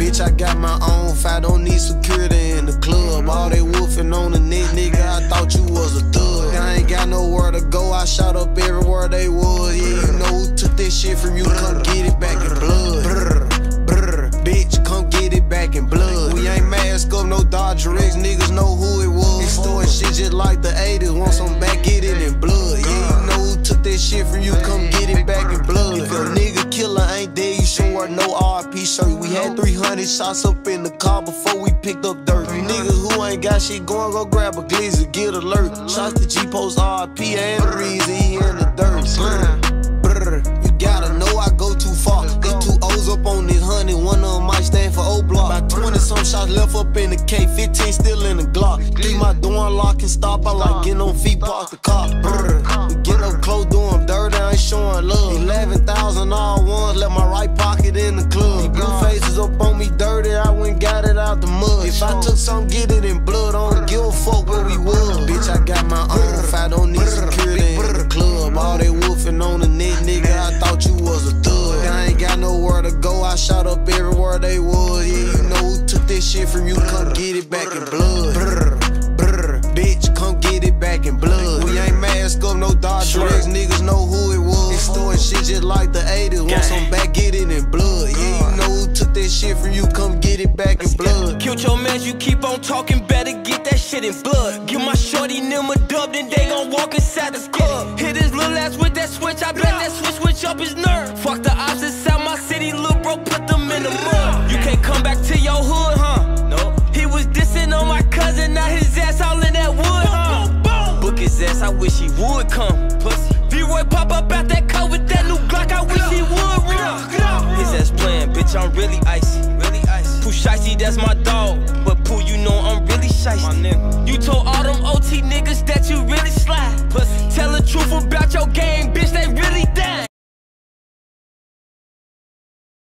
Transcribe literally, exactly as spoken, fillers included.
Bitch, I got my own fight, don't need security in the club. All they wolfing on the net, nigga, I thought you was a thug. I ain't got nowhere to go, I shot up everywhere they was. Yeah, you know who took this shit from you, come get it back in blood. Brr, brr, bitch, come get it back in blood. We ain't mask up, no Dodger X, niggas know who it was. Extorting shit just like the eighties, want some back, get it in blood. Yeah, you know who took that shit from you, come get it back in blood. If a nigga killer ain't dead, you should wear no R I P shirt. We had three hundred shots up in the car before we picked up dirt. You niggas who ain't got shit going, go grab a glizzy, get alert. Shots to G-Post R I P and the reason he in the dirt. Brr, brr, you gotta know I go too far. Got two O's up on this honey, one of them might stand for O-Block. About twenty some shots left up in the K, fifteen still in the Glock. Leave my door unlock and stop, I like getting on feet, park the car. Brr, we get up close, do them dirty, I ain't showing love. eleven thousand all ones, left my right pocket in the club. These blue faces up on me dirty, I went got it out the mud. If I took some, get it in blood, I don't give a fuck where we was. Bitch, I got my own fight, don't need security in the club. All they wolfing on the net, nigga, I thought you was a thug. I ain't got nowhere to go, I shot up everywhere they was. Yeah, you know who took this shit from you, come get it back in blood. Brr, brr, bitch, come get it back in blood. We ain't mask up, no Dodger X, niggas know who it was. Extorting shit just like the eighties, want some back, get it in blood. Yeah, you know who took that shit from you, come get it back in blood. Killed your mans, you keep on talking, better get that shit in blood. Give my shorty them a dub, then they gon' walk inside the club. Hit his little ass with that switch, I bet that switch switch up his nerve. Fuck the ops inside my city, little bro, put them in the mud. You can't come back to your hood, huh? No. He was dissing on my cousin, now his ass all in that wood, huh? Book his ass, I wish he would come. Pussy. V-Roy pop up out that car with that new Glock, I wish he would run. His ass playing, bitch, I'm really icy. Really icy. Pooh Shicey, that's my dog.